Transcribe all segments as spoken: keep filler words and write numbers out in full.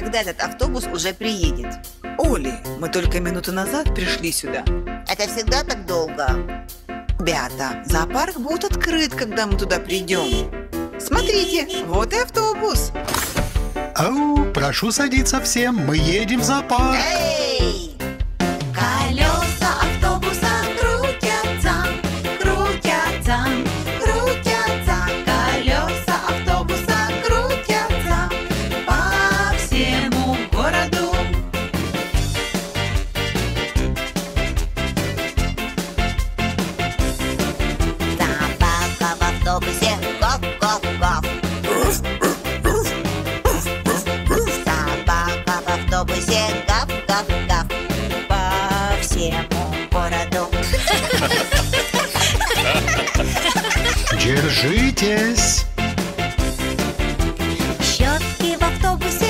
когда этот автобус уже приедет? Оли, мы только минуту назад пришли сюда. Это всегда так долго? Ребята, зоопарк будет открыт, когда мы туда придем. Смотрите, вот и автобус. Ау, прошу садиться всем, мы едем в зоопарк. Эй! Колеса автобуса крутятся, крутятся, крутятся. Колеса автобуса крутятся по всему городу. Собака в автобусе, гав-гав-гав. Собака в автобусе, гав-гав-гав. По всему городу. Держитесь. Щетки в автобусе.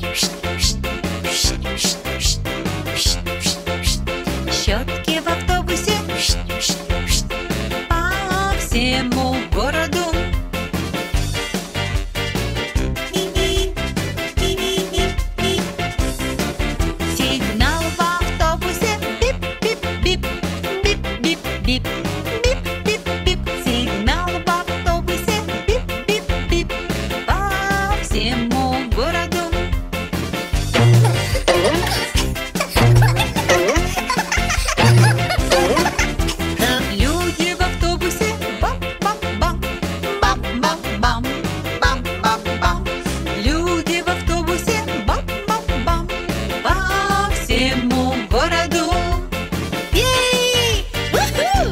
Щетки в автобусе по всему городу. Сигнал в автобусе. Бип-бип-бип, бип-бип-бип, бип-бип-бип. Сигнал в автобусе. Бип-бип-бип по всему городу. Люди в автобусе. Бам-бам-бам, бам-бам-бам, бам-бам-бам. Люди в автобусе. Бам-бам-бам по всему городу. Ей! Уху!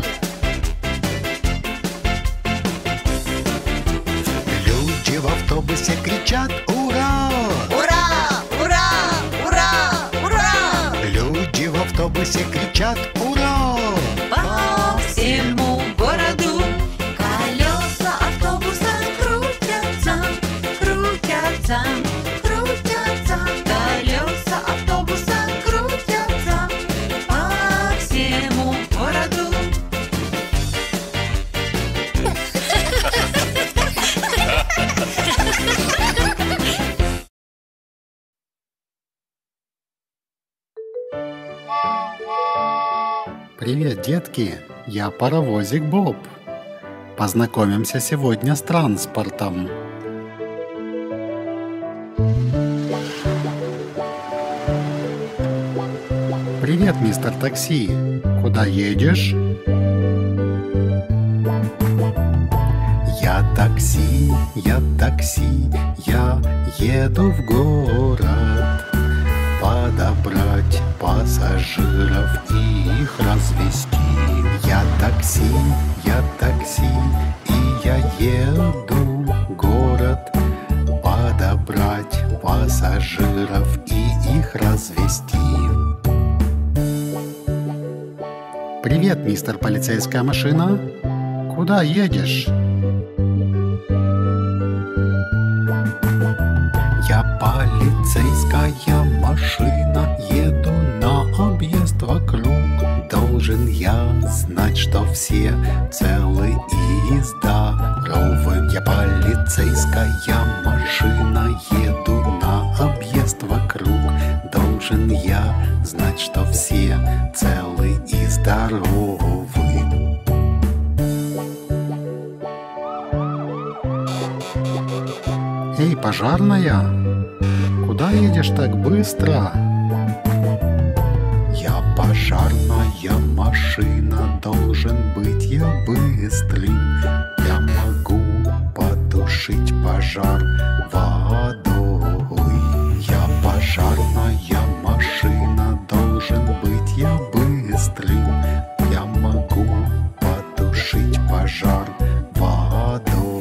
Люди в автобусе кричат «Ура!». Ура! Ура! Ура! Ура! Люди в автобусе кричат «Ура!». По всему городу. Колеса автобуса крутятся, крутятся, крутятся. Колеса автобуса крутятся по всему городу. Привет, детки! Я паровозик Боб. Познакомимся сегодня с транспортом. Привет, мистер такси. Куда едешь? Я такси, я такси, я еду в город. Подобрать пассажиров и их развести. Я такси, я такси, и я еду в город. Подобрать пассажиров и их развести. Привет, мистер полицейская машина. Куда едешь? Я полицейская машина, еду на объезд вокруг. Должен я знать, что все целы и здоровы. Я полицейская машина, еду на объезд вокруг. Должен я знать, что все целы и здоровы. Эй, пожарная, куда едешь так быстро? Я пожарная машина, должен быть я быстрым. Я могу потушить пожар водой. Я пожарная машина, должен быть я быстрым. Я могу потушить пожар водой.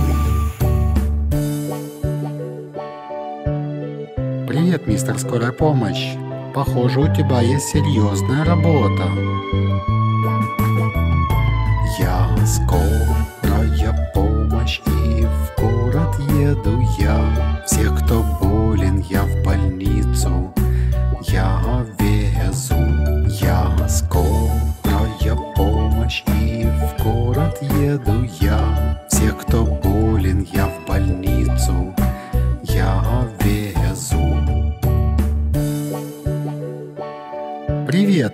Привет, мистер скорая помощь. Похоже, у тебя есть серьезная работа. Я скорая помощь, и в город еду я. Всех, кто болен, я в больницу я везу. Я скорая помощь, и в город еду я. Всех, кто болен, я в больницу я везу.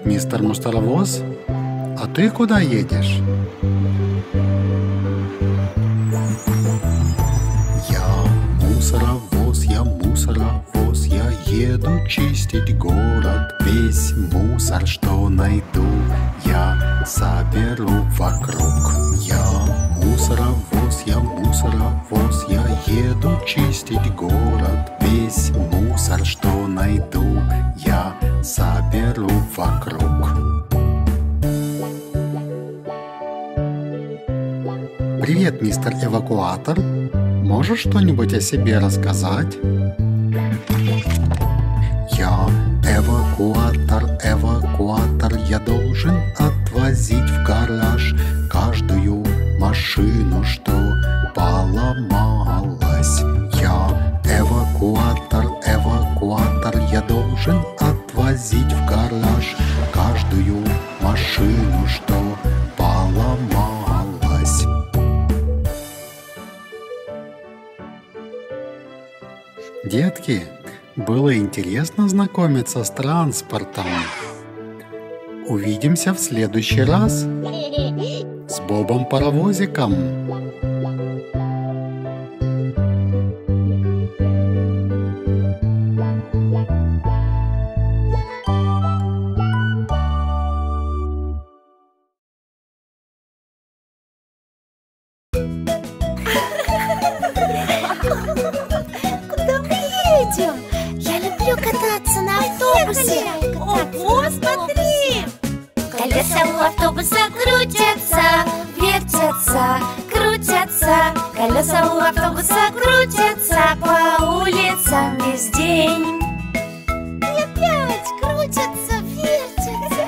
Привет, мистер Мусоровоз. А ты куда едешь? Я мусоровоз, я мусоровоз, я еду чистить город. Весь мусор, что найду, я соберу вокруг. Я мусоровоз, я мусоровоз, я еду чистить город. Весь мусор, что найду, я соберу вокруг. Привет, мистер Эвакуатор. Можешь что-нибудь о себе рассказать? Я эвакуатор, эвакуатор, я должен отвозить в гараж каждую машину, что поломалась. Я эвакуатор, эвакуатор, я должен отвозить в гараж каждую машину, что поломалась. Детки, было интересно знакомиться с транспортом. Увидимся в следующий раз с Бобом Паровозиком. Я люблю кататься на автобусе. Ого, смотри! Колеса у автобуса крутятся, вертятся, крутятся. Колеса у автобуса крутятся по улицам весь день. И опять крутятся, вертятся.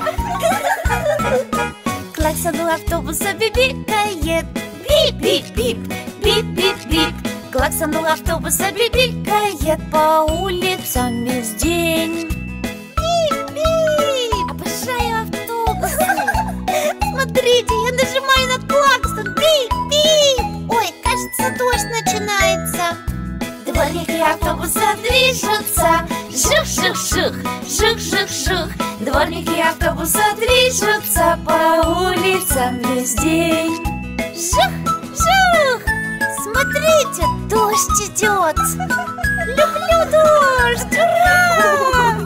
Клаксон у автобуса бибикает. Бип-бип-бип, бип-бип-бип. Клаксон у автобуса бибикает по улицам весь день. Бип-бип! Обожаю автобусы! Смотрите, я нажимаю на клаксон. Бип-бип! Ой, кажется, дождь начинается. Дворники автобуса движутся. Жух-жух-жух, жух-жух-жух. Дворники автобуса движутся по улицам весь день. Жух-жух! Смотрите, дождь идет. Люблю дождь! Ура!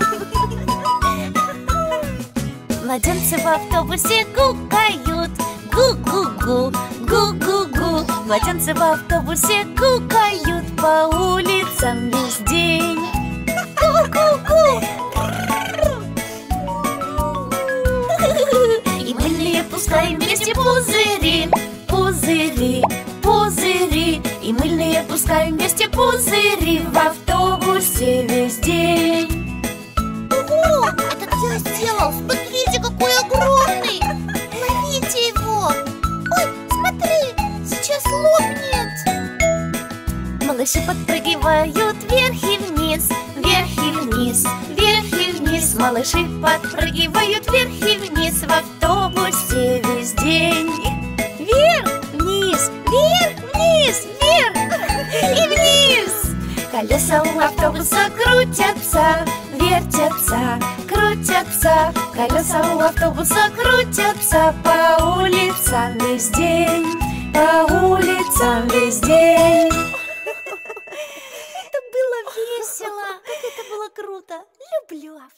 Младенцы в автобусе гукают. Гу-гу-гу, гу-гу-гу. Младенцы в автобусе гукают по улицам весь день. Гу-гу-гу. И мыльные пускаем вместе пузыри. Пузыри, пузыри. И мыльные пускаем вместе пузыри в автобусе весь день. Ого, это кто сделал? Смотрите, какой огромный! Ловите его! Ой, смотри, сейчас лопнет! Малыши подпрыгивают вверх и вниз, вверх и вниз, вверх и вниз. Малыши подпрыгивают вверх и вниз в автобусе весь день. Вверх, вниз, вверх, вниз, вверх и вниз. Колеса у автобуса крутятся, вертятся, крутятся. Колеса у автобуса крутятся по улицам весь день, по улицам весь день. Это было весело, как это было круто. Люблю автобус.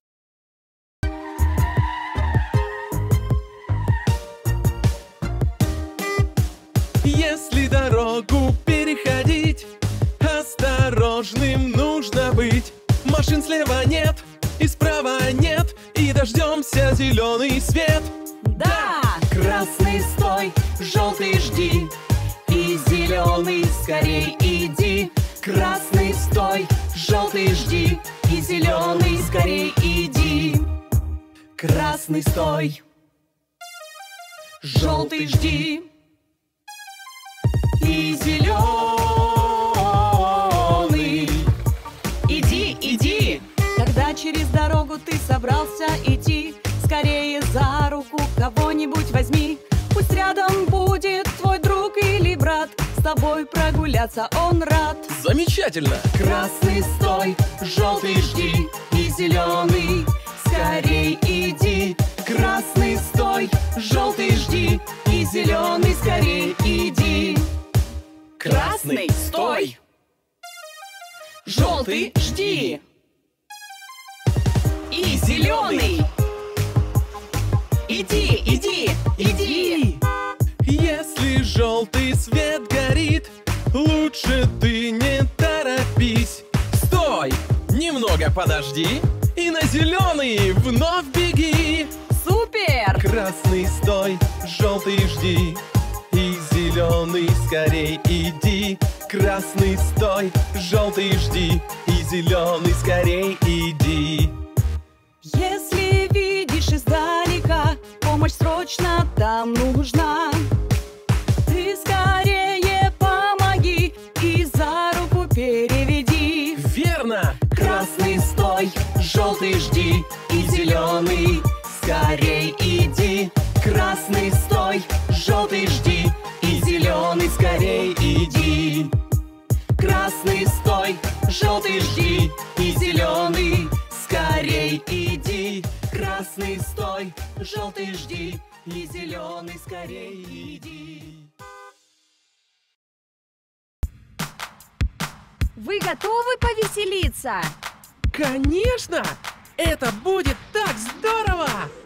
Если дорогу переходить, осторожным нужно быть. Машин слева нет и справа нет, и дождемся зеленый свет. Да! Красный стой, желтый жди, и зеленый скорей иди. Красный стой, желтый жди, и зеленый скорей иди. Красный стой, желтый жди, и зеленый иди, иди. Когда через дорогу ты собрался идти, скорее за руку кого-нибудь возьми. Пусть рядом будет твой друг или брат, с тобой прогуляться он рад. Замечательно! Красный стой, желтый жди, и зеленый скорей иди. Красный стой, желтый жди, и зеленый скорей иди. Красный стой, желтый жди, и зеленый иди, иди, иди. Если желтый свет горит, лучше ты не торопись. Стой, немного подожди, и на зеленый вновь беги. Супер! Красный стой, желтый жди, и зеленый скорей иди. Красный стой, желтый жди, и зеленый скорей иди. Если видишь издалека, помощь срочно там нужна. Ты скорее помоги и за руку переведи. Верно! Красный стой, желтый жди, и зеленый скорей иди. Красный стой, желтый жди, и зеленый скорей иди. Красный стой, желтый жди, и зеленый скорей иди. Красный стой, желтый жди, и зеленый скорей иди. Вы готовы повеселиться? Конечно! Это будет так здорово!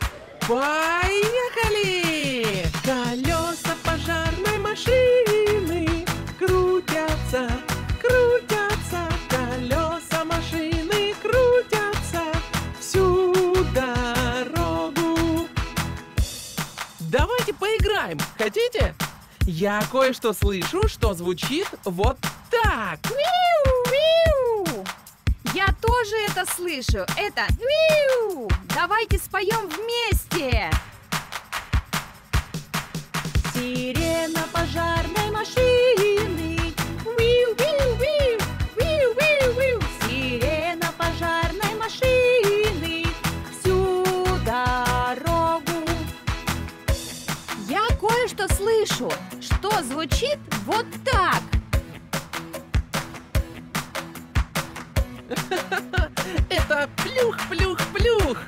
Поехали! Колеса пожарной машины крутятся, крутятся. Колеса машины крутятся всю дорогу. Давайте поиграем, хотите? Я кое-что слышу, что звучит вот так. Виу-виу! Я тоже это слышу. Это виу! Давайте споем вместе. Сирена пожарной машины. Виу-виу-виу! Виу-виу-виу! Сирена пожарной машины всю дорогу. Я кое-что слышу, что звучит вот так. Это плюх-плюх-плюх.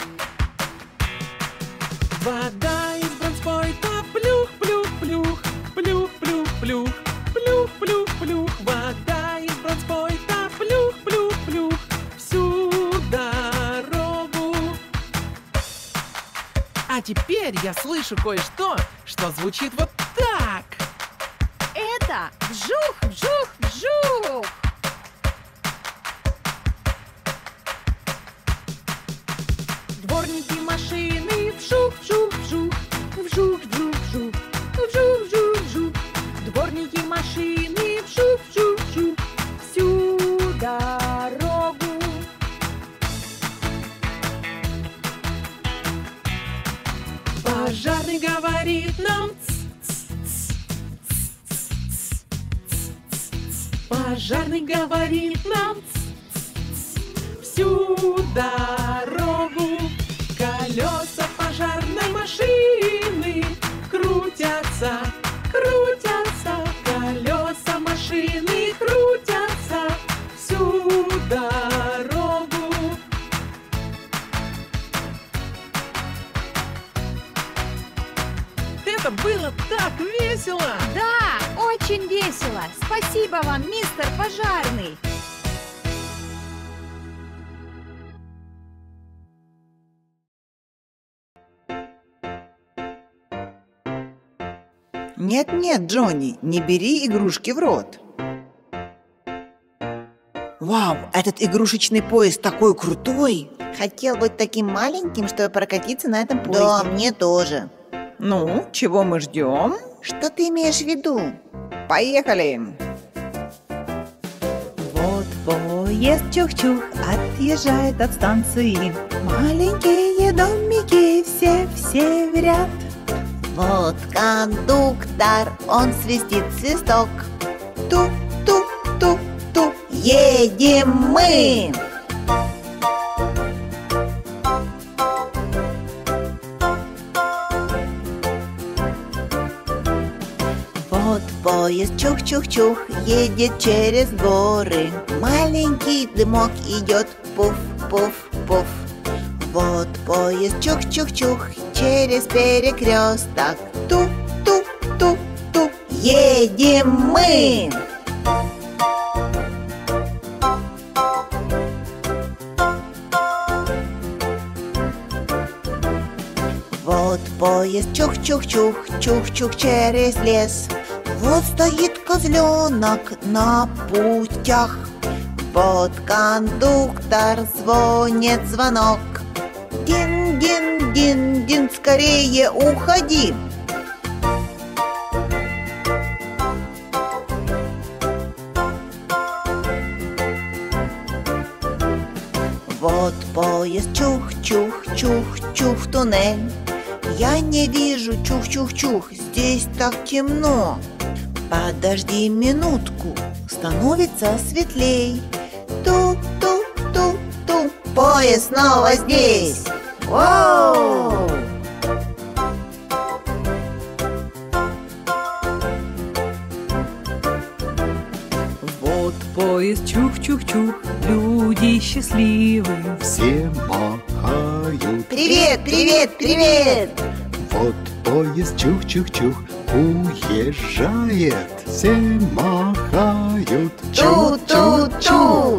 Вода из бронспойта плюх-плюх-плюх. Плюх-плюх-плюх. Плюх-плюх-плюх. Вода из бронспойта плюх-плюх-плюх. Всю дорогу. А теперь я слышу кое-что, что звучит вот так. Это вжух-вжух-вжух. Дворники машины вжух-вжух-вжух. Вжух-вжух-вжух. Вжух-вжух-вжух. Дворники машины вжух-вжух-вжух. Всю дорогу. Пожарный говорит нам Пожарный говорит нам всю дорогу. Колеса пожарной машины крутятся, крутятся. Колеса машины крутятся всю дорогу. Это было так весело! Да, очень весело. Спасибо вам, мистер Пожарный. Нет-нет, Джонни, не бери игрушки в рот. Вау, этот игрушечный поезд такой крутой! Хотел быть таким маленьким, чтобы прокатиться на этом поезде. Да, мне тоже. Ну, чего мы ждем? Что ты имеешь в виду? Поехали! Вот поезд чух-чух отъезжает от станции. Маленькие домики все-все в ряд. Вот кондуктор, он свистит свисток. Ту-ту-ту-ту, едем мы! Вот поезд чух-чух-чух едет через горы. Маленький дымок идет, пуф-пуф-пуф. Вот поезд чух-чух-чух через перекресток. Тук-тук-тук-тук, едем мы! Вот поезд чух-чух-чух, чух-чух через лес. Вот стоит козленок на путях. Вот кондуктор звонит звонок. Дин-дин-дин-дин, скорее уходи. Вот поезд чух-чух-чух-чух туннель. Я не вижу, чух-чух-чух, здесь так темно. Подожди минутку, становится светлей. Ту-ту-ту-ту, поезд снова здесь. Воу! Вот поезд чух-чух-чух, люди счастливы. Все махают. Привет, привет, привет! Вот поезд чух-чух-чух уезжает. Все махают. Чу-чу-чу!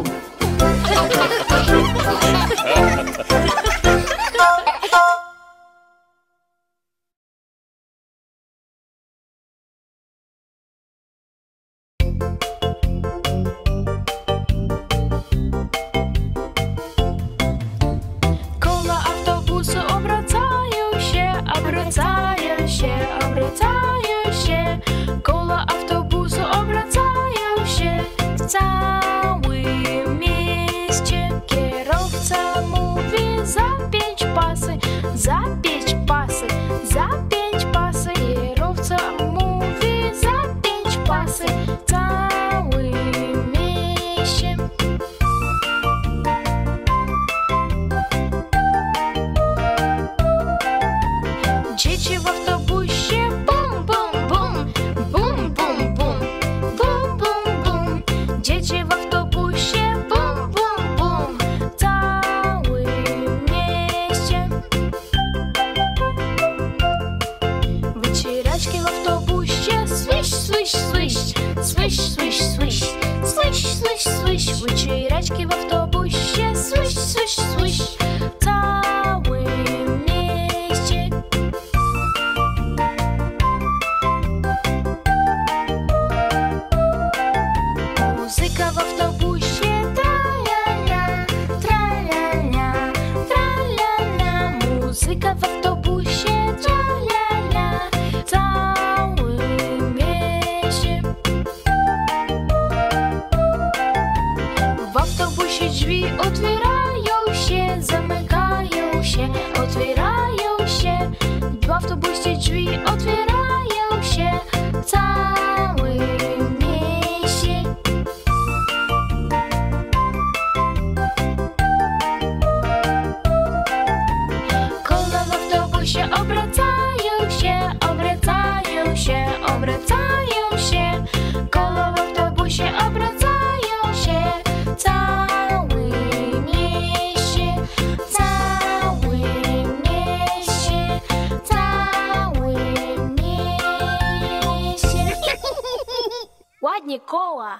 Коло автобусу обертающее, обертающее, обертающее. Коло автобусу обертающее, cały mieście. Kierowca mówi zapięć pasy, zapięć pasy, zapięć pasy. Kierowca mówi zapięć pasy, cały mieście. Dzieci w autobusie bum, bum, bum, bum, bum, bum, bum, bum, bum. Dzieci w autobusie bum, bum, bum, w całym mieście. Wycieraczki w autobusie swish, swish, swish, swish, swish, swish, swish, swish, swish. Wycieraczki w autobusie swish, swish, swish, w całym mieście. Muzyka w autobusie tra-la-la, tra-la-la, tra-la-la. Muzyka w autobusie tra-la-la, w całym mieście. W autobusie drzwi otwierają się, zamykają się, otwierają się. W autobusie drzwi otwierają się, w całym mieście. Koła w autobusie obracają się, obracają się, obracają się. Koła w autobusie obracają się, w całym mieście, w całym mieście, w całym mieście. Ładnie koła.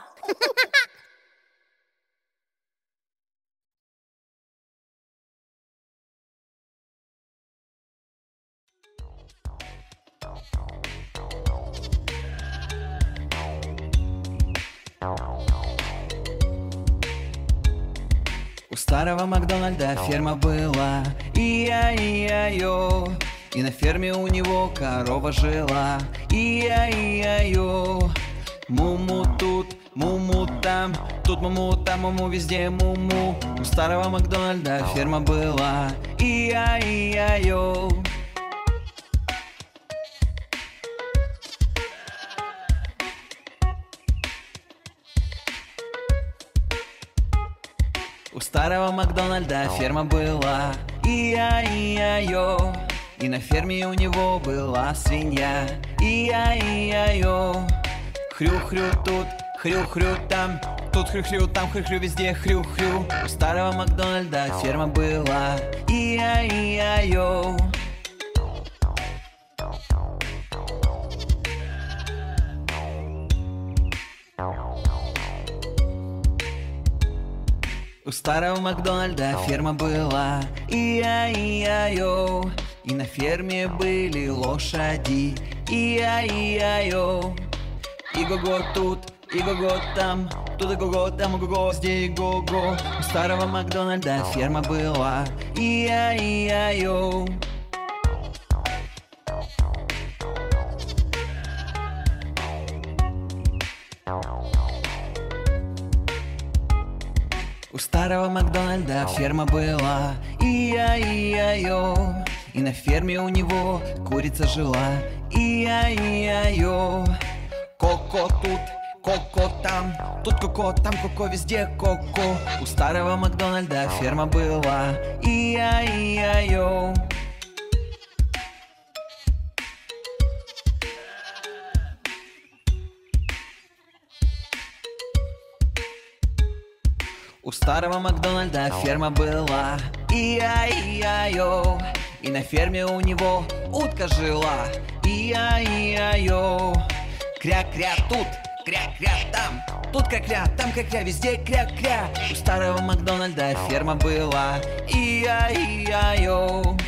У старого Макдональда ферма была, и-я-и-я-йо. И на ферме у него корова жила, и-я-и-я-йо. Му-му тут, му-му там, тут му-му, там му-му, везде му-му. У старого Макдональда ферма была, и-я-и-я-йо. У старого Макдональда ферма была, и-я-и-я-йо. И на ферме у него была свинья, и-я-и-я-йо. Хрю-хрю тут, хрю-хрю там, Тут хрю-хрю, там хрю-хрю, везде хрю-хрю. У старого Макдональда ферма была. И-я-и-я-йо. У старого Макдональда ферма была. И-я-и-я-йо. И на ферме были лошади. И-я-и-я-йо. И-го-го тут, и-го-го там. Тут и-го-го, там и-го-го, здесь и-го-го. У старого Макдональда ферма была. И-я-и-я-йо. У старого Макдональда ферма была. И-я-и-я-йо. И на ферме у него курица жила. И-я-и-я-йо. Коко тут, коко там. Тут коко, там коко, везде коко. У старого Макдональда ферма была. И-я-и-я-йо. У старого Макдональда ферма была. И-я-и-я-йо. И на ферме у него утка жила. И-я-и-я-йо. Кря-кря тут, кря-кря там. Тут кря-кря, там кря-кря, везде кря-кря. У старого Макдональда ферма была. И-я-и-я-йо.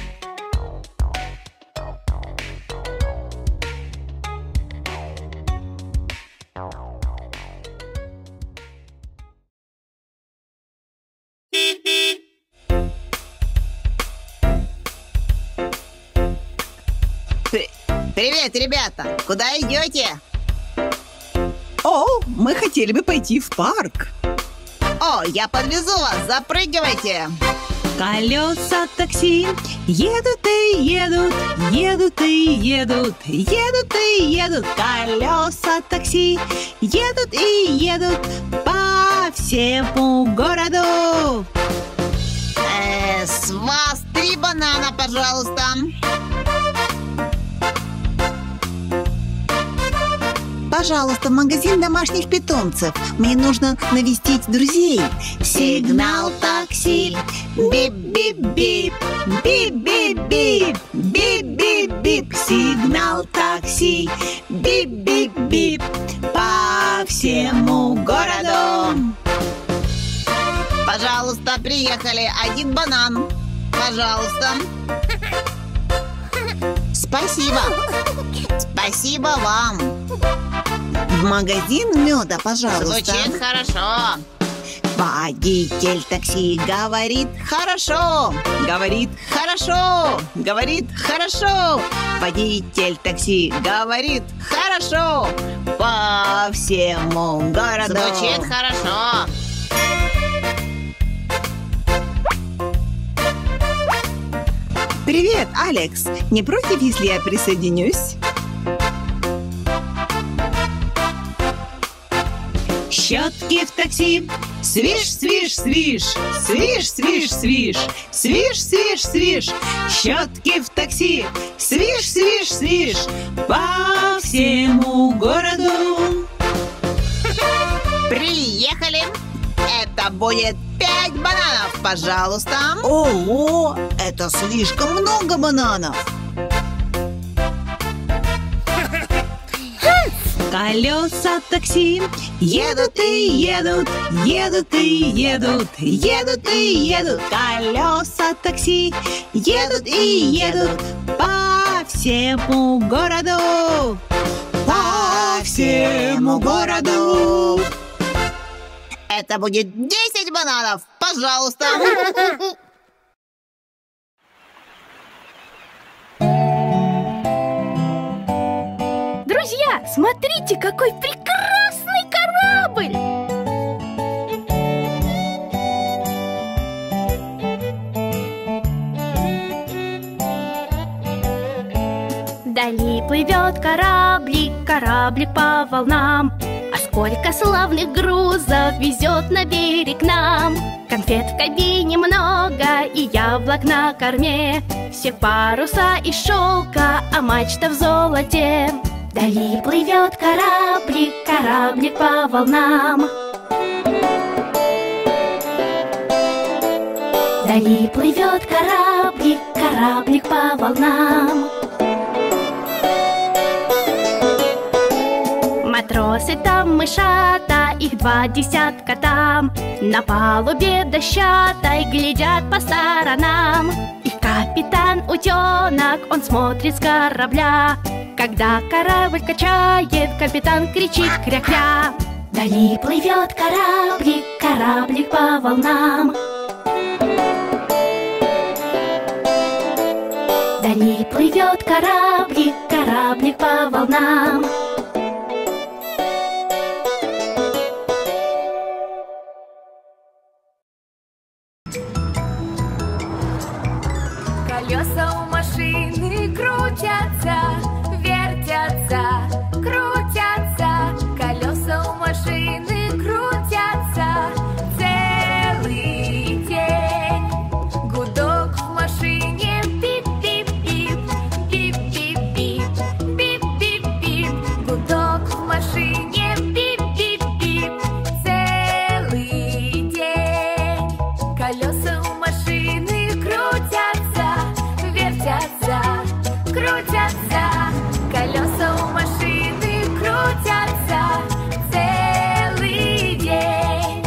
Привет, ребята! Куда идете? О, мы хотели бы пойти в парк. О, я подвезу вас, запрыгивайте! Колеса такси едут и едут, едут и едут, едут и едут. Колеса такси едут и едут по всему городу. Э, с вас три банана, пожалуйста. Пожалуйста, в магазин домашних питомцев. Мне нужно навестить друзей. Сигнал такси. Бип-бип-бип. Бип-бип-бип. Бип-бип-бип. Сигнал такси. Бип-бип-бип. По всему городу. Пожалуйста, приехали. Один банан. Пожалуйста. Спасибо. Спасибо вам. В магазин меда, пожалуйста. Звучит хорошо. Водитель такси говорит хорошо. Говорит хорошо. Говорит хорошо. Водитель такси говорит хорошо. По всему городу. Звучит хорошо. Привет, Алекс. Не против, если я присоединюсь? Щетки в такси. Свиш, свиш, свиш. Свиш, свиш, свиш. Свиш, свиш, свиш. Щетки в такси. Свиш, свиш, свиш. По всему городу. Приехали. Это будет пять бананов, пожалуйста. Ого, это слишком много бананов. Колеса такси едут и едут, едут и едут, едут и едут. Колеса такси едут и едут по всему городу. По всему городу. Это будет десять бананов, пожалуйста. Друзья, смотрите, какой прекрасный корабль! Вдали плывет кораблик, кораблик по волнам. А сколько славных грузов везет на берег нам. Конфет в кабине много и яблок на корме. Все паруса из шелка, а мачта в золоте. Вдали плывет кораблик, кораблик по волнам. Вдали плывет кораблик, кораблик по волнам. Матросы там мышата, их два десятка там. На палубе дощатой глядят по сторонам. И капитан утенок, он смотрит с корабля. Когда корабль качает, капитан кричит кря-кря. Вдали плывет кораблик, кораблик по волнам. Вдали плывет кораблик, кораблик по волнам. Колеса у машины крутятся, вертятся, крутятся. Колеса у машины крутятся целый день. Гудок в машине пип-пип-пип, пип-пип-пип, пип-пип-пип. Гудок в машине пип-пип-пип целый день. Колеса у машины крутятся, вертятся, крутятся. Колеса у машины крутятся целый день.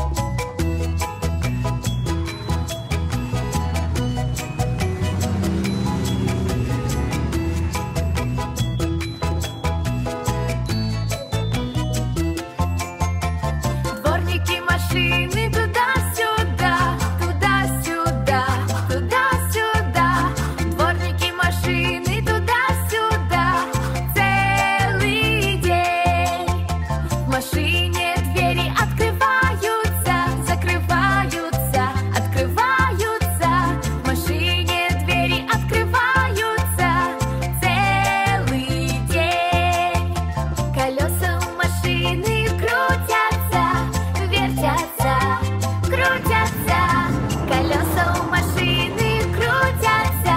Дворники машины туда-сюда, туда-сюда, туда-сюда. Дворники машины туда-сюда целый день. В машине двери открываются, закрываются, открываются. В машине двери открываются целый день. Колеса у машины крутятся, вертятся, крутятся. Колеса у машины крутятся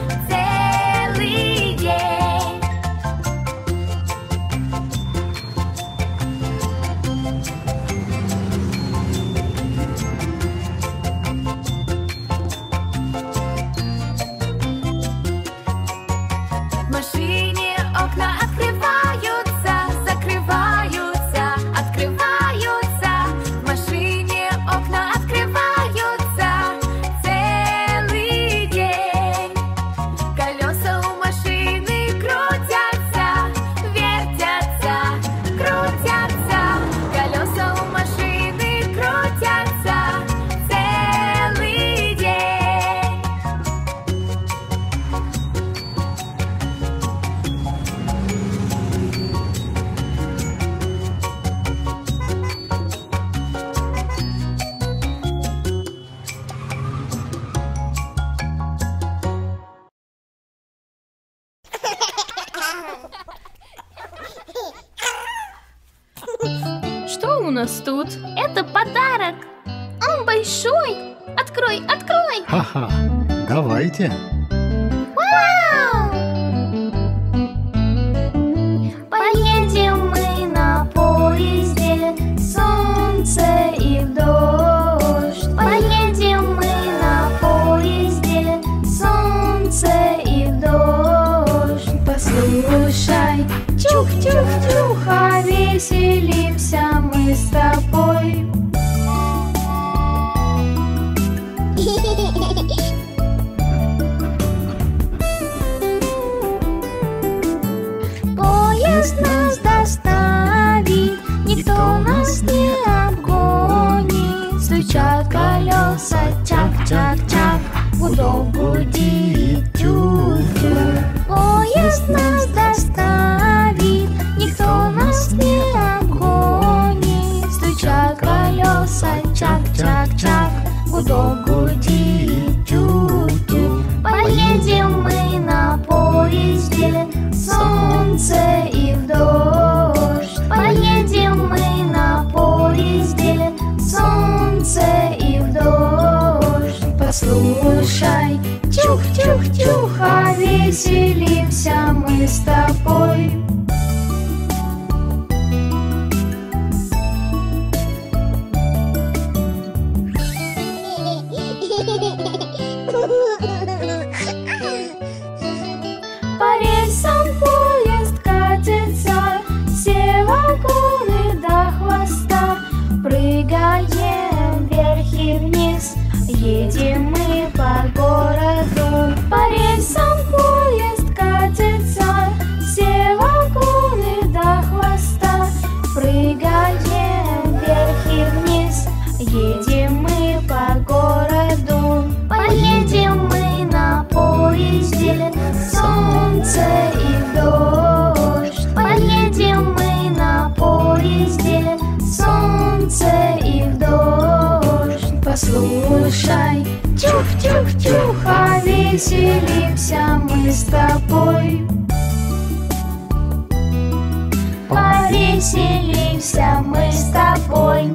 целый день. В машине окна открываются, закрываются, открываются. В машине окна открываются целый день. Колеса у машины крутятся, вертятся, крутятся. Колеса у машины крутятся целый день. Что у нас тут? Это подарок. Он большой. Открой, открой. Ха-ха, давайте. Вау! Поедем мы на поезде, солнце и дождь. Поедем мы на поезде, солнце и дождь. Послушай, чух-чух-чух, а веселимся мы с тобой. Поезд нас доставит, никто нас не обгонит. Стучат колеса, чак-чак-чак, гудок гудит, тю-тю. Поезд нас доставит, никто нас не обгонит. Стучат колеса, чак-чак-чак, гудок гудит, тю-тю. Поедем мы на поезде, солнце и в дождь. Поедем мы на поезде, солнце и в дождь. Послушай, чух-чух-чух, а веселимся мы с тобой. Прыгаем вверх и вниз, едем мы по городу. По рельсам поезд катится, все вагоны до хвоста. Прыгаем вверх и вниз, едем мы по городу. Поедем мы на поезде, солнце и дождь. Поедем мы на поезде, солнце и дождь. Послушай, тюх-тюх-тюх, а веселимся мы с тобой. Повеселимся мы с тобой.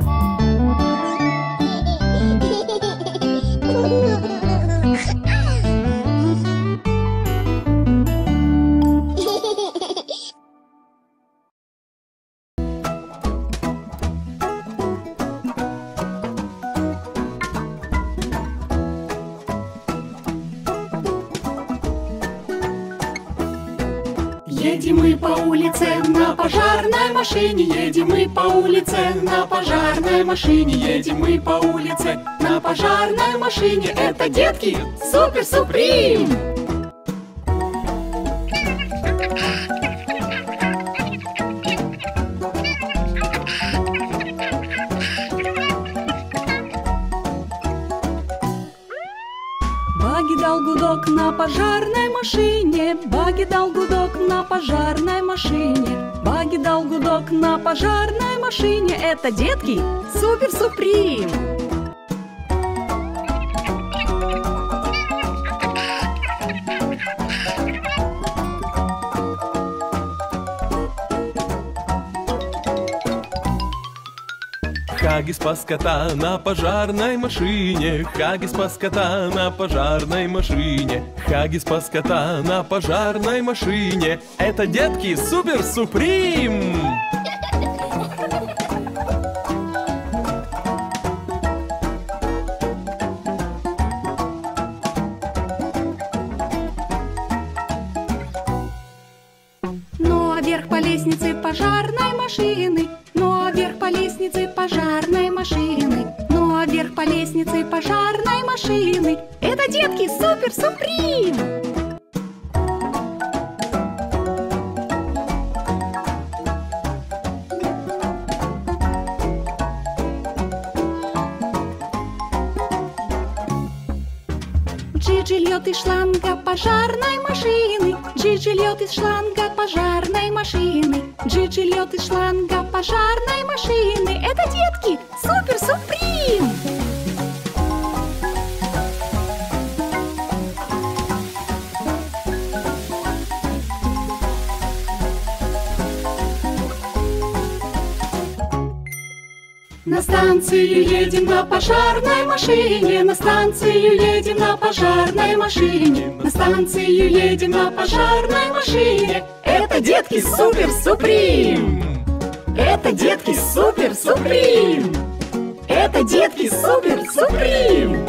Едем мы по улице на пожарной машине, едем мы по улице на пожарной машине, едем мы по улице на пожарной машине. Это, детки, супер-суприм! Баги дал гудок на пожарной машине, Баги дал гудок на пожарной машине, Баги дал гудок на пожарной машине. Это, детки, супер-суприм! Хаги спас кота на пожарной машине, Хаги спас кота на пожарной машине, Хаги спас кота на пожарной машине. Это, детки, супер-суприм! Ну а вверх по лестнице пожарной машины, ну а вверх по лестнице пожарной машины, ну а вверх по лестнице пожарной машины. Это, детки, супер-суприм! Джиджи льет из шланга пожарной машины, Джиджи льет из шланга пожарной машины, Джиджи льет из шланга пожарной машины. Это, детки, супер-суприм! На станцию едем на пожарной машине, на станцию едем на пожарной машине, на станцию едем на пожарной машине. Это, детки, супер-суприм! Это, детки, супер-суприм! Это, детки, супер-суприм!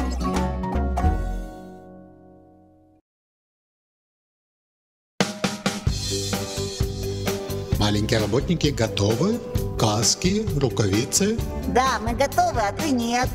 Маленькие работники готовы? Каски, рукавицы? Да, мы готовы, а ты нет.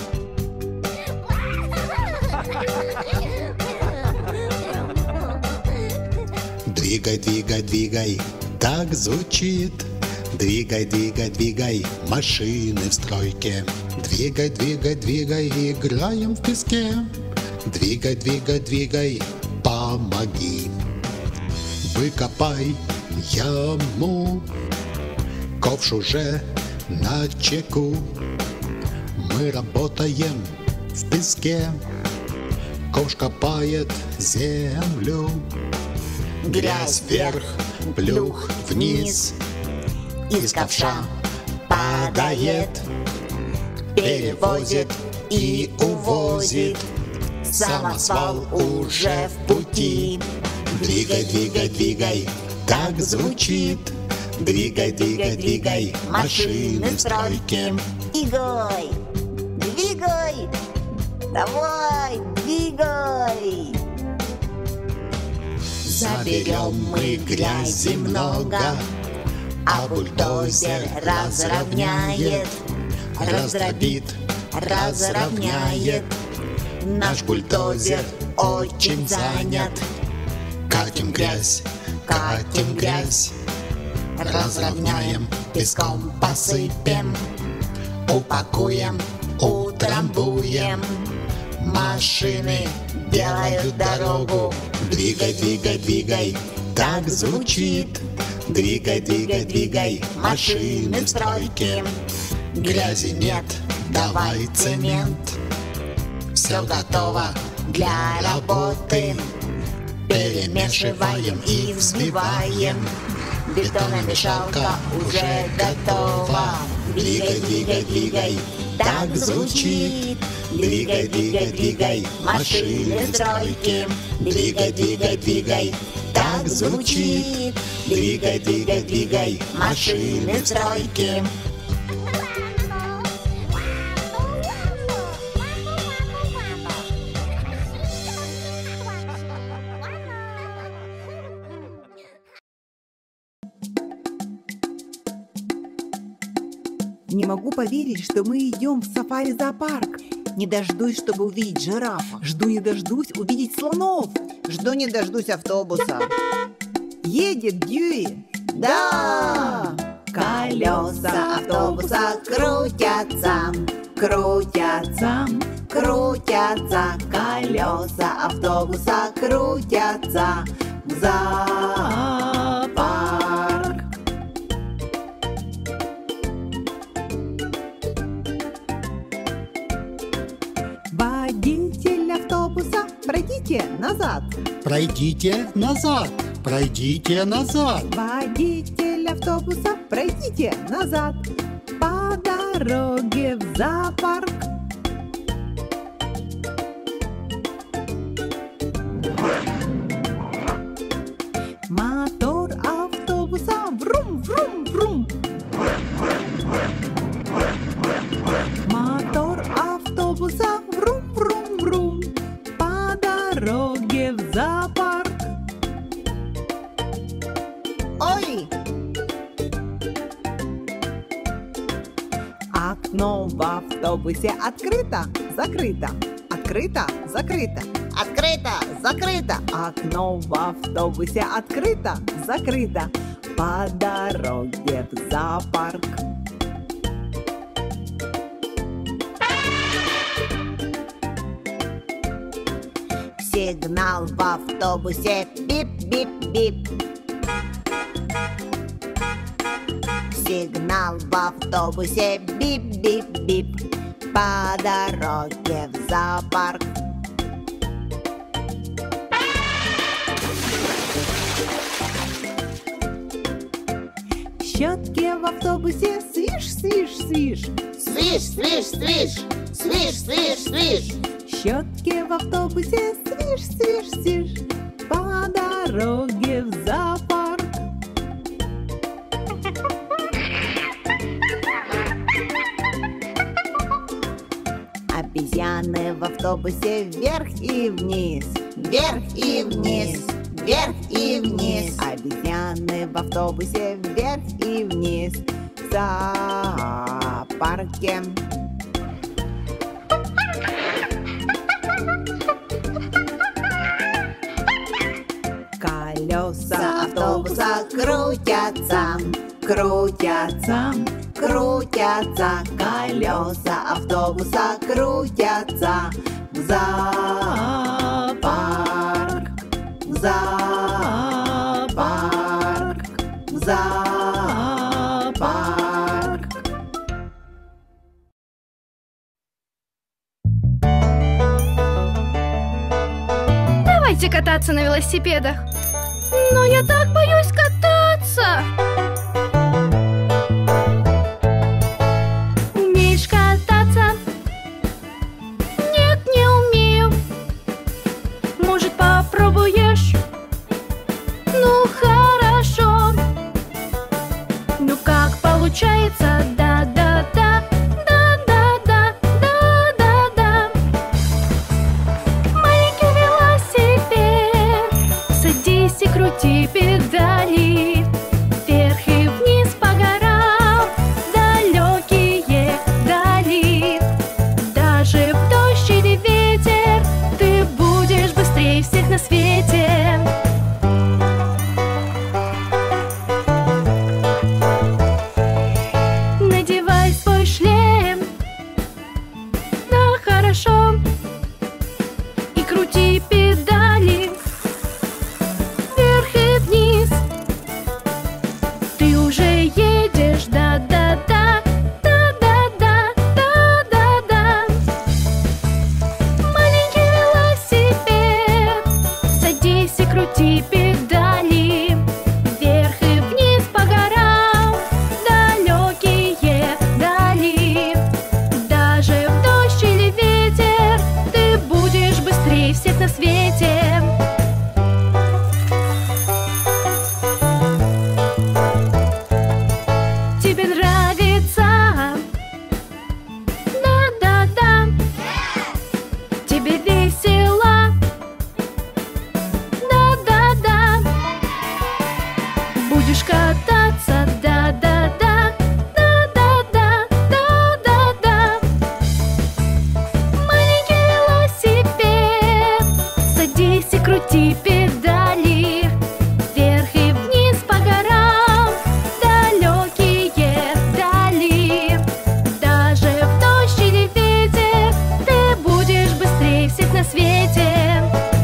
Двигай, двигай, двигай, так звучит. Двигай, двигай, двигай, машины в стройке. Двигай, двигай, двигай, играем в песке. Двигай, двигай, двигай, помоги. Выкопай яму, ковш уже на чеку. Мы работаем в песке, ковш копает землю. Грязь вверх, плюх вниз, из ковша падает, перевозит и увозит. Самосвал уже в пути. Двигай, двигай, двигай, так звучит. Двигай, двигай, двигай, машины в стройке. Двигай, двигай, давай, двигай. Заберем мы грязи много, а бульдозер разровняет. раздробит, разровняет. Наш бульдозер очень занят. Катим грязь, катим грязь, разровняем, песком посыпем, упакуем, утрамбуем. Машины делают дорогу. Двигай, двигай, двигай, так звучит. Двигай, двигай, двигай, машины в стройке. Грязи нет, давай цемент. Все готово для работы. Перемешиваем и взбиваем. Бетономешалка уже готова. Двигай, двигай, двигай, так звучит. Двигай, двигай, двигай, машины в стройке. Двигай, двигай, двигай, так звучит. Двигай, двигай, двигай, машины в стройке. Не могу поверить, что мы идем в сафари-зоопарк. Не дождусь, чтобы увидеть жирафа. Жду не дождусь увидеть слонов. Жду не дождусь автобуса. Едет Дьюи. Да! Колеса автобуса крутятся, крутятся, крутятся. Колеса автобуса крутятся в зоопарк. Водитель автобуса, пройдите назад. Пройдите назад, пройдите назад. Водитель автобуса, пройдите назад. По дороге в зоопарк. Мотор автобуса врум-врум-врум. Мотор автобуса врум-врум-врум. По дороге в зоопарк. Ой! Окно в автобусе открыто, закрыто, открыто, закрыто. Открыто, закрыто. Окно в автобусе открыто, закрыто. По дороге в зоопарк. Сигнал в автобусе бип-бип-бип. Сигнал в автобусе бип-бип-бип. По дороге в зоопарк. Щетки в автобусе свиш-свиш-свиш. Свиш-свиш-свиш. Свиш-свиш-свиш. Щетки в автобусе свиш-свиш-свиш. По дороге в зоопарк. Обезьяны в автобусе вверх и вниз. Вверх и вниз. Вверх и вниз. Обезьяны в автобусе вверх и вниз. В зоопарке. Колеса автобуса крутятся, крутятся, крутятся. Колеса автобуса крутятся в зоопарк, в зоопарк, в зоопарк. Давайте кататься на велосипедах. Но я так боюсь кататься. Умеешь кататься? Нет, не умею. Может, попробуешь? Ну, хорошо. Ну, как получается? Да-да-да, да-да-да, да-да-да. Маленький велосипед, садись и крути педали. Вперед хорошо. И крути педали вверх и вниз. Ты уже едешь, да-да-да, да-да-да, да-да-да. Маленький велосипед, садись и крути педали вверх и вниз по горам. Далекие дали. Даже в дождь или ветер ты будешь быстрее всех на свете. Тебе нравится? Да-да-да. Тебе весело? Да-да-да. Будешь кататься? Да-да-да. Да-да-да. Да-да-да. Маленький велосипед, садись и крути педали вверх и вниз по горам. Далекие дали. Даже в дождь или ветер ты будешь быстрее всех на свете.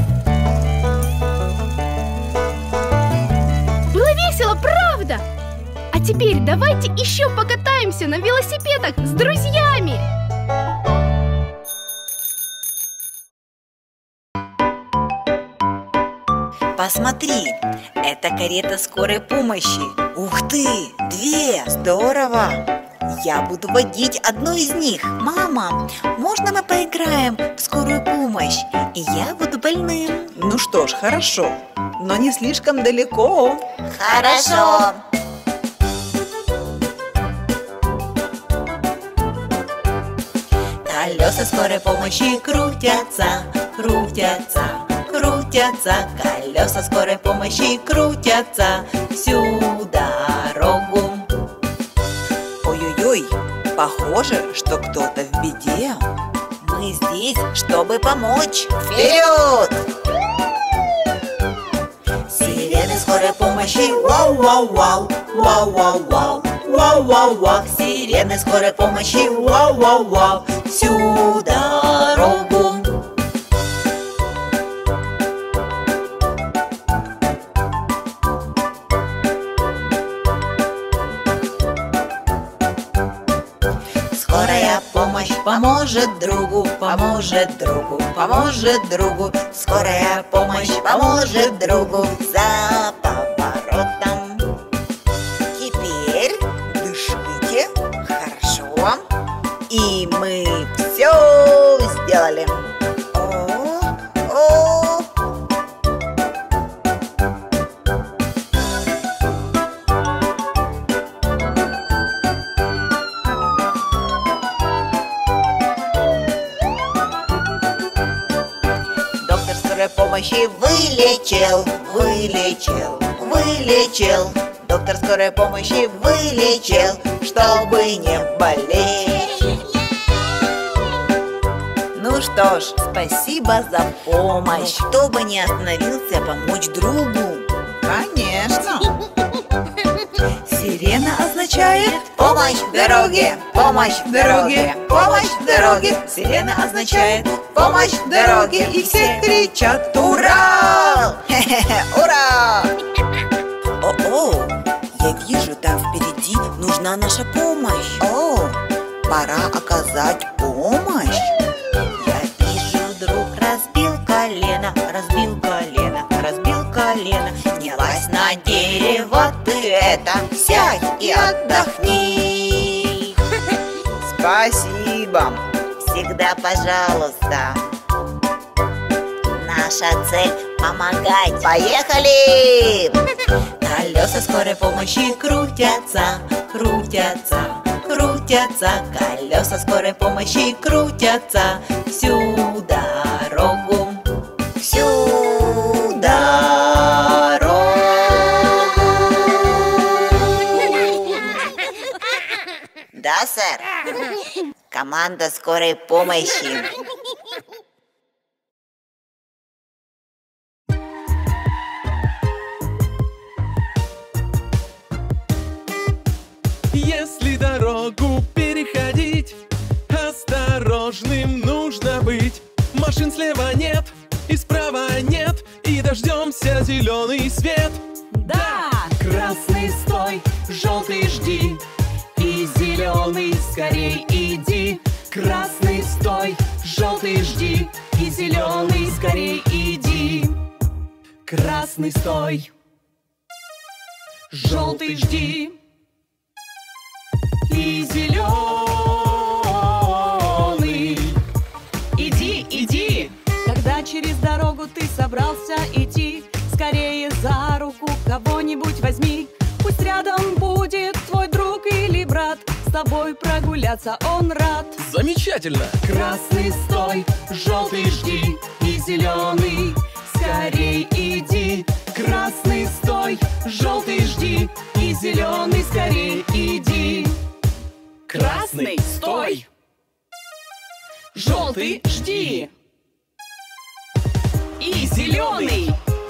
Было весело, правда? А теперь давайте еще покатаемся на велосипедах с друзьями. Посмотри, это карета скорой помощи. Ух ты, две! Здорово! Я буду водить одну из них. Мама, можно мы поиграем в скорую помощь? И я буду больным. Ну что ж, хорошо, но не слишком далеко. Хорошо. Колеса скорой помощи крутятся, крутятся, крутятся. Колеса скорой помощи крутятся всю дорогу. Ой-ой-ой, похоже, что кто-то в беде. Мы здесь, чтобы помочь. Вперед! Сирены скорой помощи, вау-вау-вау, вау-вау-вау, вау-вау-вау. Сирены скорой помощи, вау-вау-вау, всю дорогу. Скорая помощь поможет другу, поможет другу, поможет другу. Скорая помощь поможет другу за поворотом. Теперь дышите, хорошо. И мы все сделали. О-о. Доктор скорой помощи вылечил, вылечил, вылечил. Доктор скорой помощи вылечил, чтобы не болеть. Ну что ж, спасибо за помощь. Кто бы не остановился помочь другу. Конечно. Сирена означает помощь в дороге, помощь в дороге, помощь в дороге. Сирена означает помощь в дороге. И все кричат ура! Ура! О-о, я вижу, там впереди нужна наша помощь. О, пора оказать помощь. Я вижу, друг разбил колено, разбил колено, разбил колено. Не лазь на дерево, ты это, сядь и отдохни. Спасибо. Всегда пожалуйста. Наша цель — помогать. Поехали! Колеса скорой помощи крутятся, крутятся, крутятся. Колеса скорой помощи крутятся всю дорогу, всю дорогу. Да, сэр? Команда скорой помощи. Если дорогу переходить, осторожным нужно быть. машин слева нет, и справа нет, и дождемся зеленый свет. Да! Красный стой, желтый жди, и зеленый скорей иди. Красный стой, желтый жди, и зеленый скорей иди. Красный стой, желтый жди, и зеленый иди, иди. Когда через дорогу ты собрался идти, скорее за руку кого-нибудь возьми. Пусть рядом будет твой друг или брат, с тобой прогуляться он рад. Замечательно! Красный стой, желтый жди, и зеленый скорей иди. Красный стой, желтый жди, и зеленый скорей иди. Красный стой, желтый жди, и зеленый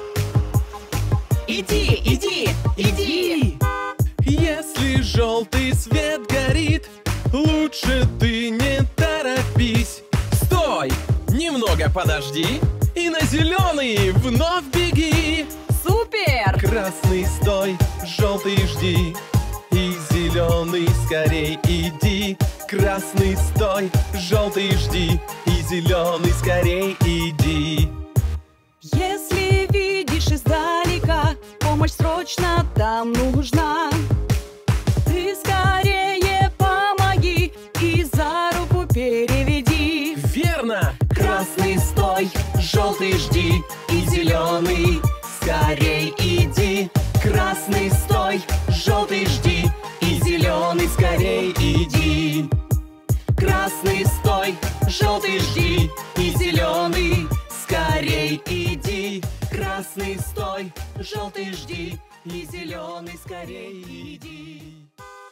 иди, иди, иди. Если желтый свет горит, лучше ты не торопись. Стой, немного подожди, и на зеленый вновь беги. Супер! Красный стой, желтый жди, и зеленый скорей иди. Красный стой, желтый жди, и зеленый скорей иди. Если видишь издалека, помощь срочно там нужна, ты скорее помоги и за руку переведи. Верно! Красный стой, желтый жди, и зеленый скорей иди. Красный стой, желтый жди, и зеленый скорей иди. Красный стой, желтый жди, и зеленый скорей иди. Красный стой, желтый жди, и зеленый скорей иди.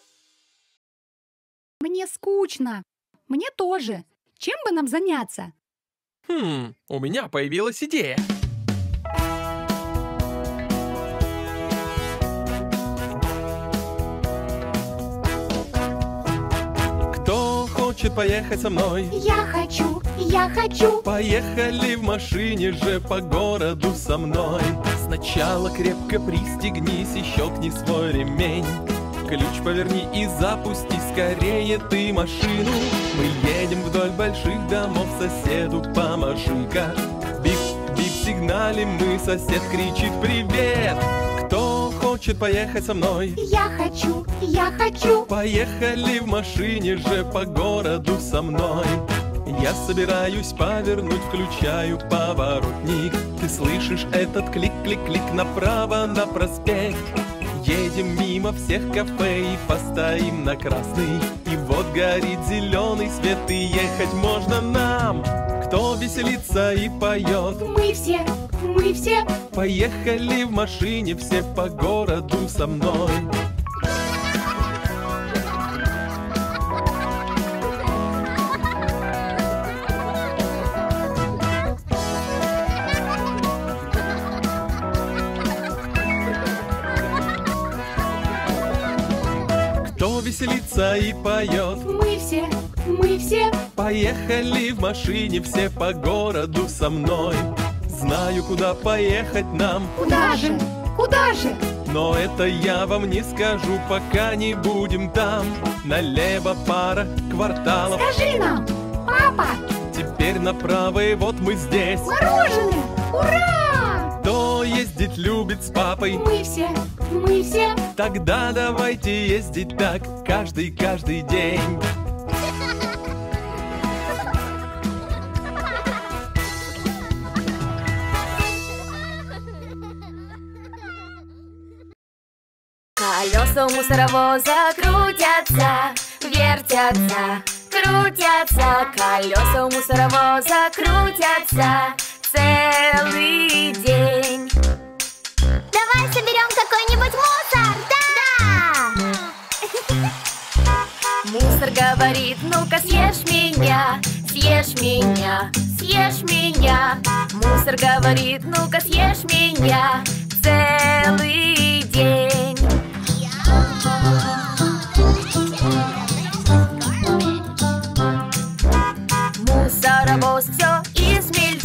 Мне скучно. Мне тоже. Чем бы нам заняться? Хм, у меня появилась идея. Кто хочет поехать со мной? Я хочу, я хочу. Поехали в машине же по городу со мной. Сначала крепко пристегнись и щелкни свой ремень. Ключ поверни и запусти скорее ты машину. Мы едем вдоль больших домов, соседу поможи-ка. Бип-бип сигналим мы, сосед кричит привет. Кто хочет поехать со мной? Я хочу, я хочу. Поехали в машине же по городу со мной. Я собираюсь повернуть, включаю поворотник. Ты слышишь этот клик-клик-клик направо на проспект. Едем мимо всех кафе и постоим на красный. И вот горит зеленый свет, и ехать можно нам. Кто веселится и поет? Мы все, мы все. Поехали в машине все по городу со мной. Кто веселится и поет? Мы все, мы все. Поехали в машине все по городу со мной. Знаю, куда поехать нам. Куда же, куда же? Но это я вам не скажу, пока не будем там. Налево пара кварталов. Скажи нам, папа. Теперь направо, и вот мы здесь. Мороженое, ура! Кто ездить любит с папой? Мы все, мы все. Тогда давайте ездить так каждый-каждый день. Колеса у мусоровоза крутятся, вертятся, крутятся. Колеса у мусоровоза крутятся целый день. Давай соберем какой-нибудь мусор, да! Мусор говорит, ну-ка съешь меня, съешь меня, съешь меня. Мусор говорит, ну-ка съешь меня целый день. Мусоровоз все измельчал,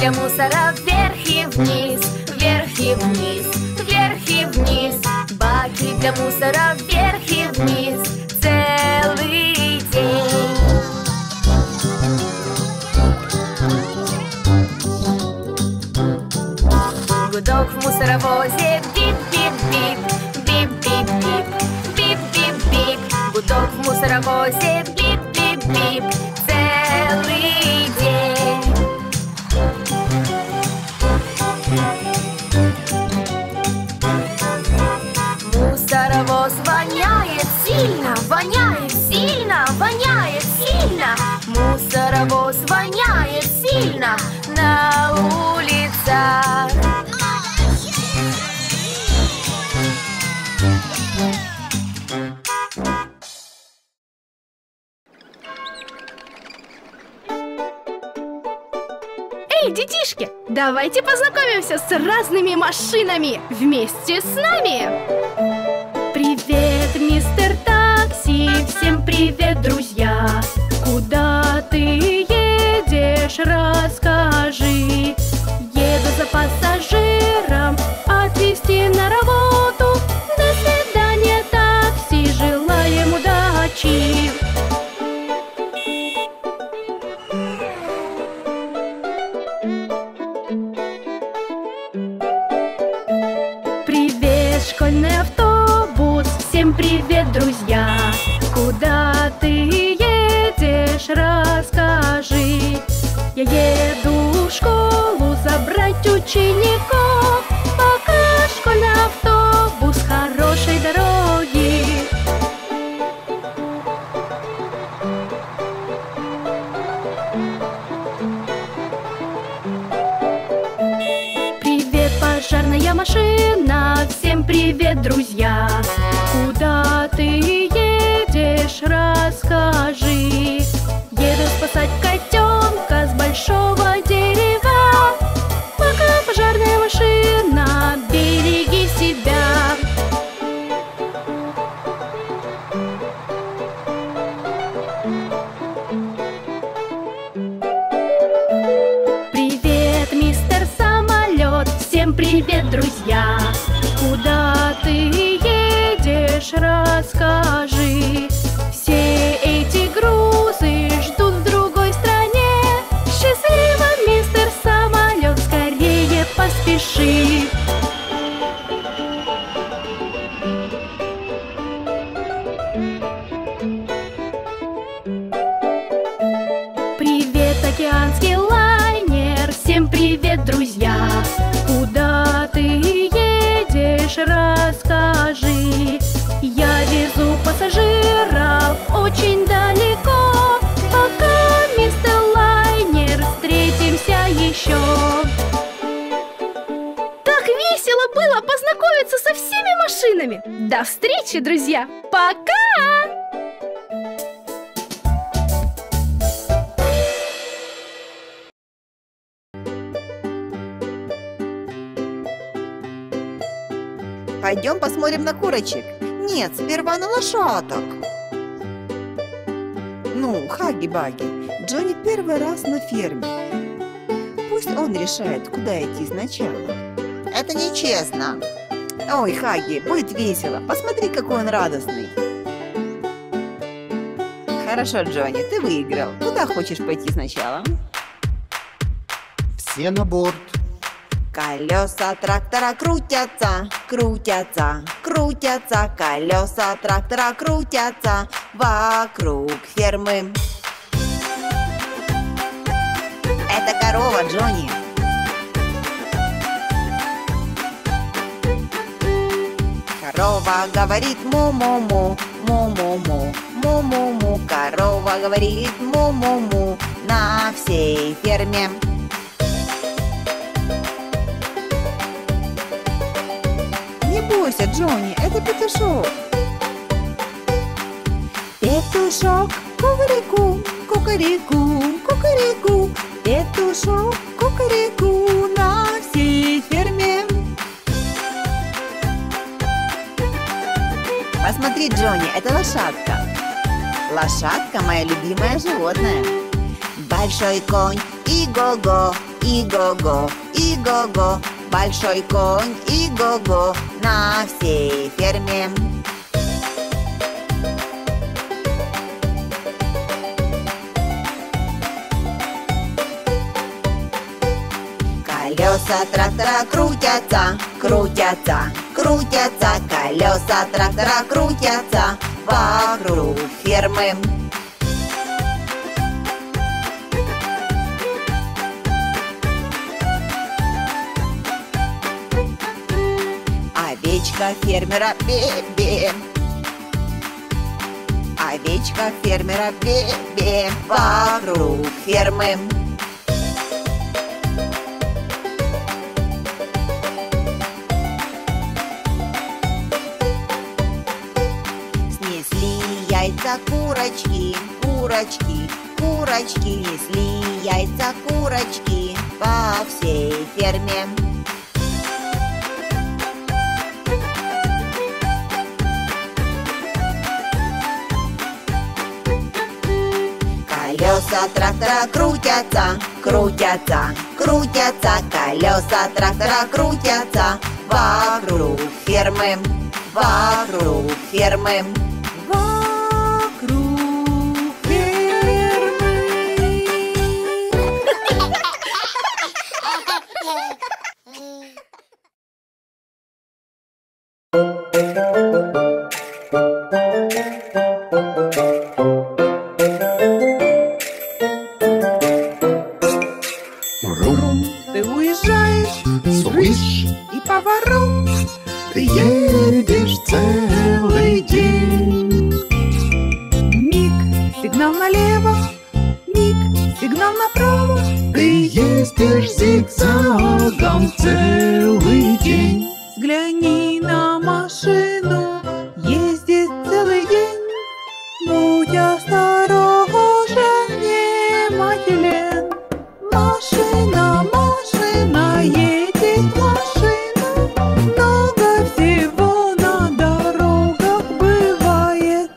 для мусора вверх и вниз, вверх и вниз, вверх и вниз. Баки для мусора вверх и вниз целый день. Гудок в мусоровозе, бип-бип-бип, бип-бип-бип, бип-бип-бип. Гудок в мусоровозе, бип-бип-бип, целый день. Мусоровоз воняет сильно, воняет сильно, воняет сильно. Мусоровоз воняет сильно на улицах. Эй, детишки, давайте познакомимся с разными машинами вместе с нами. Привет, мистер Такси, всем привет, друзья. Куда ты едешь, расскажи. Еду за пассажиром, отвезти на работу. До свидания, такси, желаем удачи. Привет, школьный автобус, всем привет, друзья. Куда ты едешь, расскажи. Я еду в школу забрать учеников. Пока школьный автобус, хорошей дороги. Привет, пожарная машина, всем привет, друзья. Куда ты едешь, расскажи. Еду спасать котенка с большого дерева. Пока пожарная машина, береги себя. Привет, мистер Самолет, всем привет, друзья. Куда ты едешь, расскажи. Все эти грузы ждут в другой стране. Счастливо, мистер Самолет, скорее поспеши. Привет, океанский лайнер, всем привет, друзья. Куда ты едешь, расскажи. Я везу пассажиров очень далеко. Пока, мистер Лайнер, встретимся еще. Так весело было познакомиться со всеми машинами. До встречи, друзья. Пока! Пойдем посмотрим на курочек. Нет, сперва на лошадок. Ну, Хаги-Баги, Джонни первый раз на ферме. Пусть он решает, куда идти сначала. Это нечестно. Ой, Хаги, будет весело. Посмотри, какой он радостный. Хорошо, Джонни, ты выиграл. Куда хочешь пойти сначала? Все на борт. Колеса трактора крутятся, крутятся, крутятся. Колеса трактора крутятся вокруг фермы. Это корова, Джонни. Корова говорит му-му-му, му-му-му, му-му-му. Корова говорит му-му-му на всей ферме. Не бойся, Джонни, это петушок. Петушок, кукареку, кукареку, кукареку. Петушок, кукареку на всей ферме. Посмотри, Джонни, это лошадка. Лошадка — мое любимое животное. Большой конь, и го-го, и-го-го, и-го-го. Большой конь, и-го-го, на всей ферме. Колеса трактора крутятся, крутятся, крутятся. Колеса трактора крутятся вокруг фермы. Овечка фермера бе-бе. Овечка фермера бе-бе вокруг фермы. Снесли яйца курочки, курочки, курочки. Несли яйца курочки по всей ферме. Колеса трактора крутятся, крутятся, крутятся. Колеса трактора крутятся вокруг фермы, вокруг фермы. Вокруг фермы. Ты уезжаешь, Слышь, и поворот. ты едешь целый день. Миг, сигнал налево, миг, сигнал направо. Ты ездишь зигзагом целый день. Взгляни на машину, ездит целый день. Будь осторожен, внимателен. Машина, машина, едет машина. Много всего на дорогах бывает.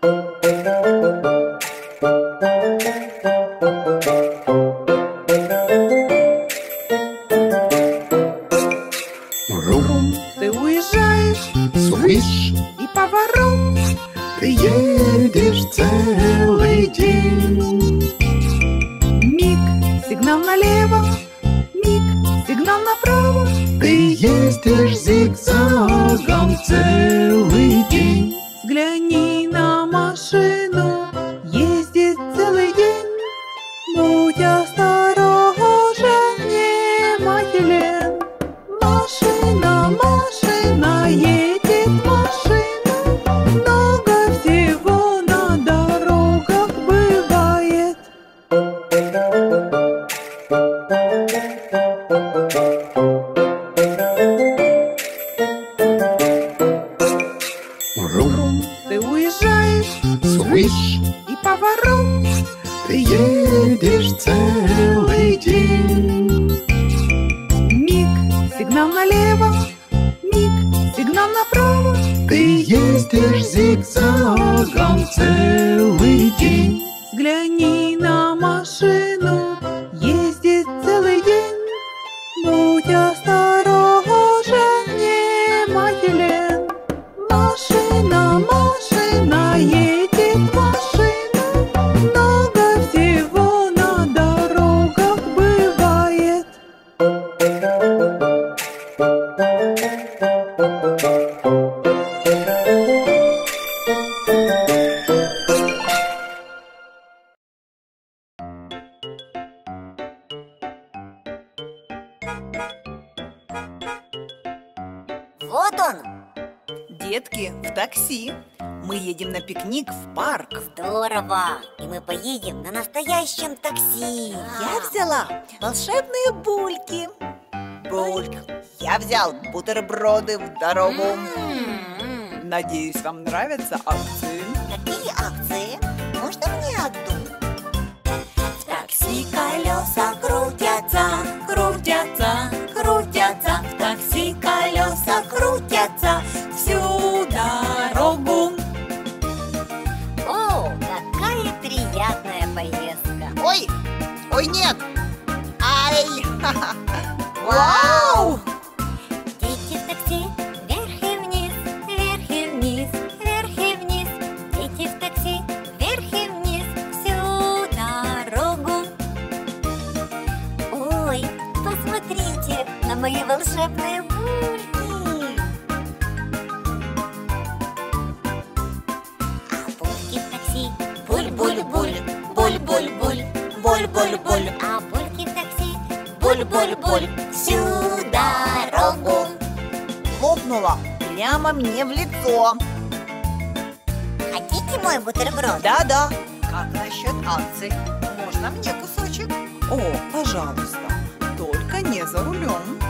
Рум, Ты уезжаешь, слышь, и поворот. ты едешь целый день. Миг, сигнал налево, миг, сигнал направо. Ты ездишь зигзагом целый день. Взгляни на машину, ездит целый день. Будь осторожен, внимателен. Машина, машина, едет машина. Много всего на дорогах бывает. Рум, Ты уезжаешь, слышь, и поворот. ты едешь целый день. Миг, сигнал налево, миг, сигнал направо. Ты ездишь зигзагом целый день. Взгляни на машину, ездит целый день. Будь осторожен, внимателен. Машина, машина, едет машина. Много всего на дорогах бывает. Вот он. Детки, в такси. Мы едем на пикник в парк. Здорово! И мы поедем на настоящем такси. Я взяла волшебные бульки. Бульк. Я взял бутерброды в дорогу. Надеюсь, вам нравятся акции. Какие акции? Можно мне одну? В такси колеса крутятся, крутятся, крутятся. В такси колеса крутятся всю дорогу. О, какая приятная поездка. Ой, ой, нет. Ай, Вау! Дети в такси, вверх и вниз, вверх и вниз, вверх и вниз. Дети в такси, вверх и вниз, всю дорогу. Ой, посмотрите на мои волшебные бульки. А бульки в такси, буль-буль-буль, буль-буль-буль, буль-буль-буль. А бульки в такси, буль-буль-буль, всю дорогу. Лопнула прямо мне в лицо. Хотите мой бутерброд? Да-да. Как насчет акций? Можно мне кусочек? О, пожалуйста. Только не за рулем.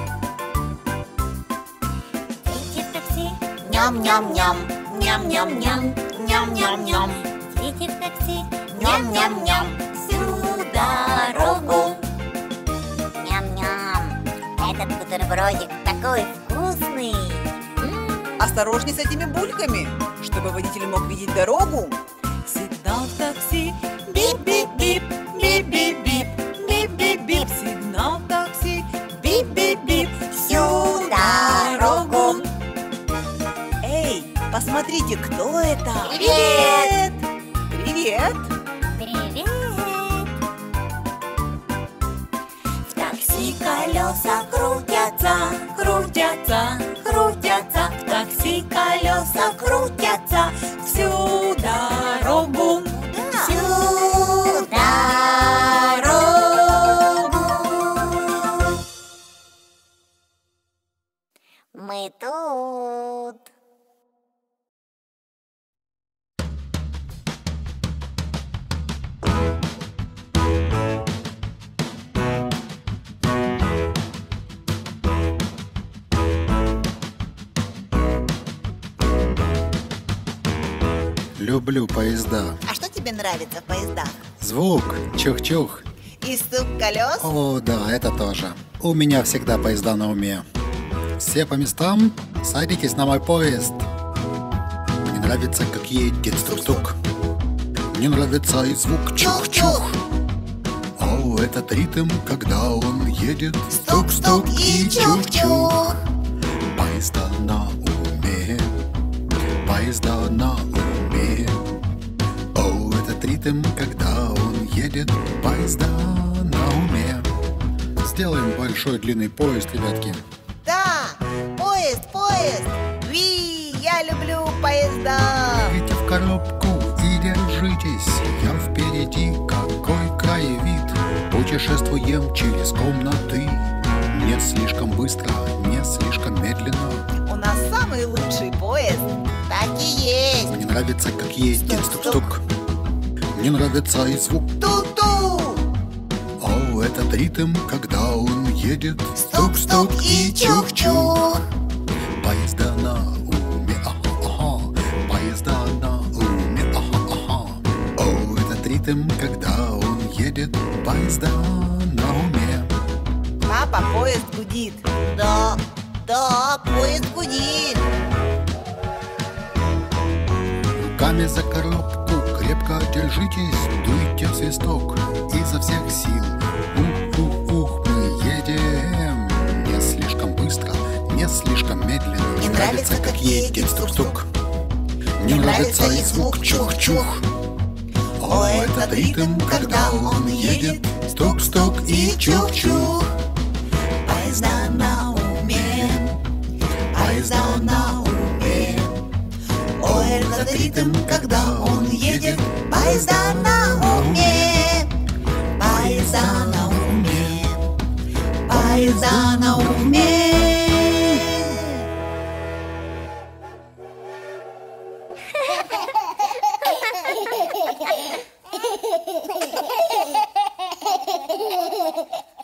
Дети в такси, ням-ням-ням, ням-ням-ням, ням-ням-ням. Дети в такси, ням-ням-ням, всю дорогу. Ням-ням. Этот бутербродик такой вкусный. Осторожней с этими бульками, чтобы водитель мог видеть дорогу. Сигнал в такси, бип-бип-бип, бип-бип-бип, бип-бип-бип. Сигнал в такси, бип-бип-бип, всю дорогу. Эй, посмотрите, кто это? Привет! Привет! Привет! В такси колеса крутятся, крутятся, крутятся. В такси колеса крутятся всю дорогу. Всю дорогу. Мы тут. Люблю поезда. А что тебе нравится в поездах? Звук, чух-чух. И стук колес? О, да, это тоже. У меня всегда поезда на уме. Все по местам, садитесь на мой поезд. Мне нравится, как едет стук-стук. Мне нравится и звук чух-чух. О, этот ритм, когда он едет. Стук-стук и чух-чух. Поезда на уме. Поезда на уме. О, этот ритм, когда он едет. Поезда на уме. Сделаем большой длинный поезд, ребятки. Да, поезд, поезд. Ви, я люблю поезда. Идите в коробку и держитесь. Я впереди, какой краевид. Путешествуем через комнаты. Не слишком быстро, не слишком медленно. У нас самый лучший поезд. Так и есть. Мне нравится, как едет стук-стук. Мне нравится и звук ту-ту. О, этот ритм, когда он едет. Стук-стук и чух-чух. Поезда на уме, ага-ага. Поезда на уме, ага-ага. О, этот ритм, когда он едет. Поезда на уме. Папа, поезд гудит. Да, да, поезд гудит. Руками за коробку крепко держитесь. Дуйте в свисток изо всех сил. Ух-ух-ух, мы едем. Не слишком быстро, не слишком медленно. Мне нравится, как едет стук-стук. Мне нравится и звук чух-чух. О, этот ритм, когда он едет. Стук-стук и чух-чух. Поезда на уме. Поезда на уме. О, этот ритм, когда он едет. Поезда на уме. Поезда на уме. Поезда на уме. Hehehehe